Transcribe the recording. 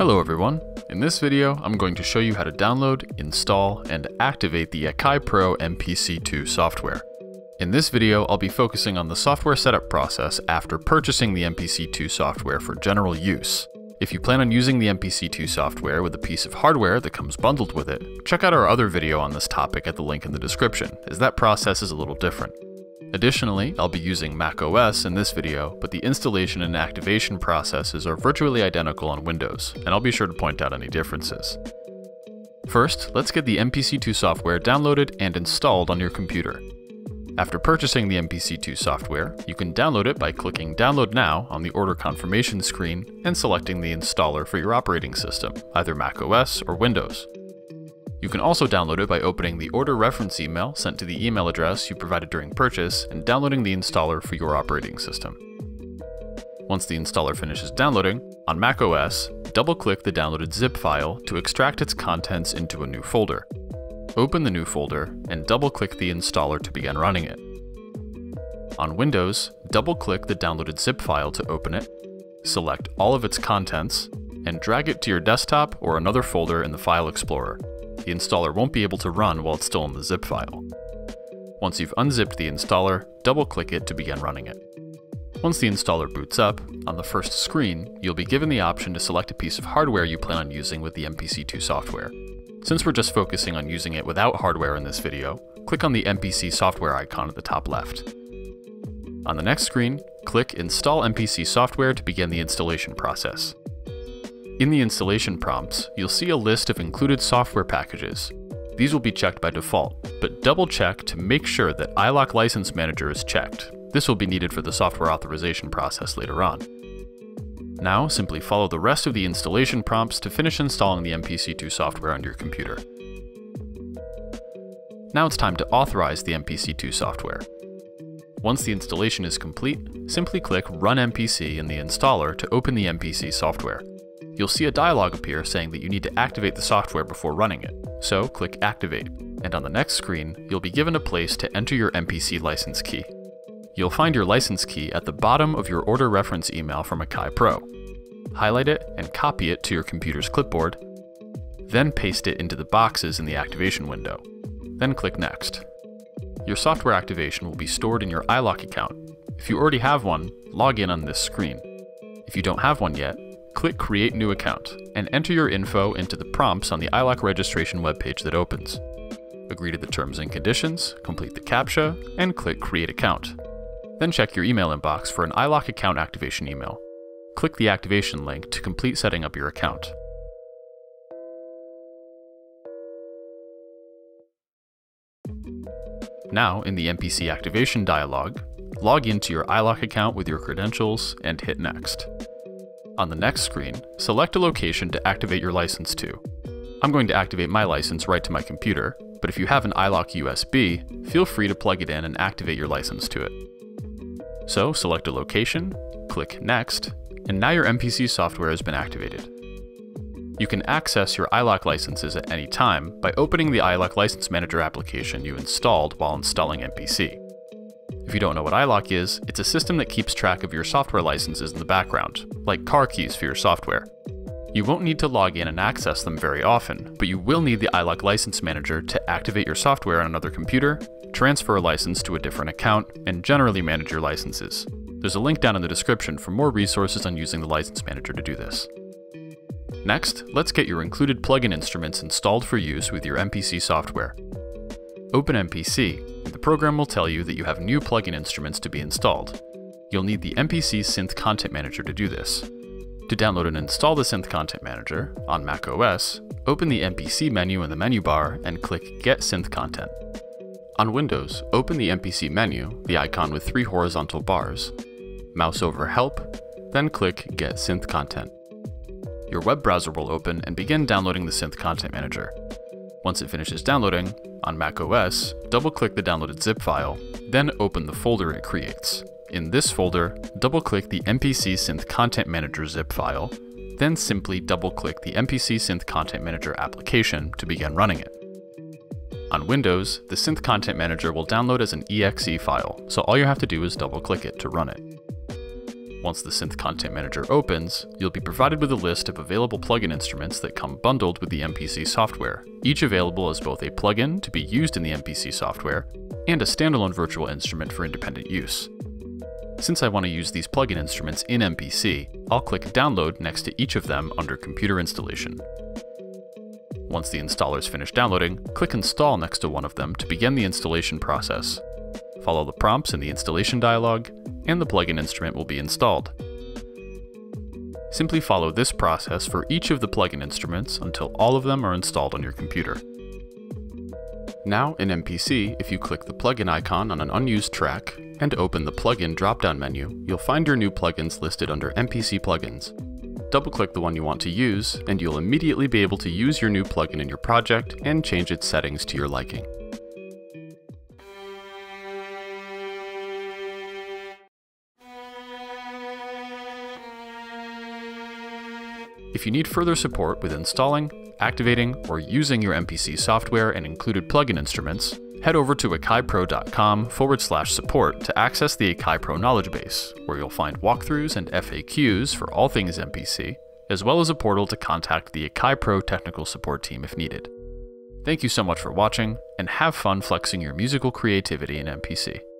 Hello everyone. In this video, I'm going to show you how to download, install, and activate the Akai Pro MPC 2 software. In this video, I'll be focusing on the software setup process after purchasing the MPC 2 software for general use. If you plan on using the MPC 2 software with a piece of hardware that comes bundled with it, check out our other video on this topic at the link in the description, as that process is a little different. Additionally, I'll be using macOS in this video, but the installation and activation processes are virtually identical on Windows, and I'll be sure to point out any differences. First, let's get the MPC 2 software downloaded and installed on your computer. After purchasing the MPC 2 software, you can download it by clicking Download Now on the order confirmation screen and selecting the installer for your operating system, either macOS or Windows. You can also download it by opening the order reference email sent to the email address you provided during purchase and downloading the installer for your operating system. Once the installer finishes downloading, on macOS, double-click the downloaded zip file to extract its contents into a new folder. Open the new folder and double-click the installer to begin running it. On Windows, double-click the downloaded zip file to open it, select all of its contents, and drag it to your desktop or another folder in the File Explorer. The installer won't be able to run while it's still in the zip file. Once you've unzipped the installer, double-click it to begin running it. Once the installer boots up, on the first screen, you'll be given the option to select a piece of hardware you plan on using with the MPC 2 software. Since we're just focusing on using it without hardware in this video, click on the MPC software icon at the top left. On the next screen, click Install MPC software to begin the installation process. In the installation prompts, you'll see a list of included software packages. These will be checked by default, but double-check to make sure that iLok License Manager is checked. This will be needed for the software authorization process later on. Now, simply follow the rest of the installation prompts to finish installing the MPC 2 software on your computer. Now it's time to authorize the MPC 2 software. Once the installation is complete, simply click Run MPC in the installer to open the MPC software. You'll see a dialog appear saying that you need to activate the software before running it, so click Activate, and on the next screen, you'll be given a place to enter your MPC license key. You'll find your license key at the bottom of your order reference email from Akai Pro. Highlight it and copy it to your computer's clipboard, then paste it into the boxes in the activation window. Then click Next. Your software activation will be stored in your iLok account. If you already have one, log in on this screen. If you don't have one yet, click Create New Account and enter your info into the prompts on the iLok registration webpage that opens. Agree to the terms and conditions, complete the CAPTCHA, and click Create Account. Then check your email inbox for an iLok account activation email. Click the activation link to complete setting up your account. Now, in the MPC activation dialog, log into your iLok account with your credentials and hit Next. On the next screen, select a location to activate your license to. I'm going to activate my license right to my computer, but if you have an iLok USB, feel free to plug it in and activate your license to it. So select a location, click Next, and now your MPC software has been activated. You can access your iLok licenses at any time by opening the iLok License Manager application you installed while installing MPC. If you don't know what iLok is, it's a system that keeps track of your software licenses in the background, like car keys for your software. You won't need to log in and access them very often, but you will need the iLok License Manager to activate your software on another computer, transfer a license to a different account, and generally manage your licenses. There's a link down in the description for more resources on using the License Manager to do this. Next, let's get your included plugin instruments installed for use with your MPC software. Open MPC, and the program will tell you that you have new plugin instruments to be installed. You'll need the MPC Synth Content Manager to do this. To download and install the Synth Content Manager, on macOS, open the MPC menu in the menu bar and click Get Synth Content. On Windows, open the MPC menu, the icon with 3 horizontal bars. Mouse over Help, then click Get Synth Content. Your web browser will open and begin downloading the Synth Content Manager. Once it finishes downloading, on macOS, double-click the downloaded zip file, then open the folder it creates. In this folder, double-click the MPC Synth Content Manager zip file, then simply double-click the MPC Synth Content Manager application to begin running it. On Windows, the Synth Content Manager will download as an exe file, so all you have to do is double-click it to run it. Once the Synth Content Manager opens, you'll be provided with a list of available plugin instruments that come bundled with the MPC software, each available as both a plugin to be used in the MPC software and a standalone virtual instrument for independent use. Since I want to use these plugin instruments in MPC, I'll click Download next to each of them under Computer Installation. Once the installer is finished downloading, click Install next to one of them to begin the installation process. Follow the prompts in the installation dialog, and the plugin instrument will be installed. Simply follow this process for each of the plugin instruments until all of them are installed on your computer. Now in MPC, if you click the plugin icon on an unused track and open the plugin drop-down menu, you'll find your new plugins listed under MPC plugins. Double-click the one you want to use, and you'll immediately be able to use your new plugin in your project and change its settings to your liking. If you need further support with installing, activating, or using your MPC software and included plugin instruments, head over to akaipro.com/support to access the Akai Pro knowledge base, where you'll find walkthroughs and FAQs for all things MPC, as well as a portal to contact the Akai Pro technical support team if needed. Thank you so much for watching, and have fun flexing your musical creativity in MPC.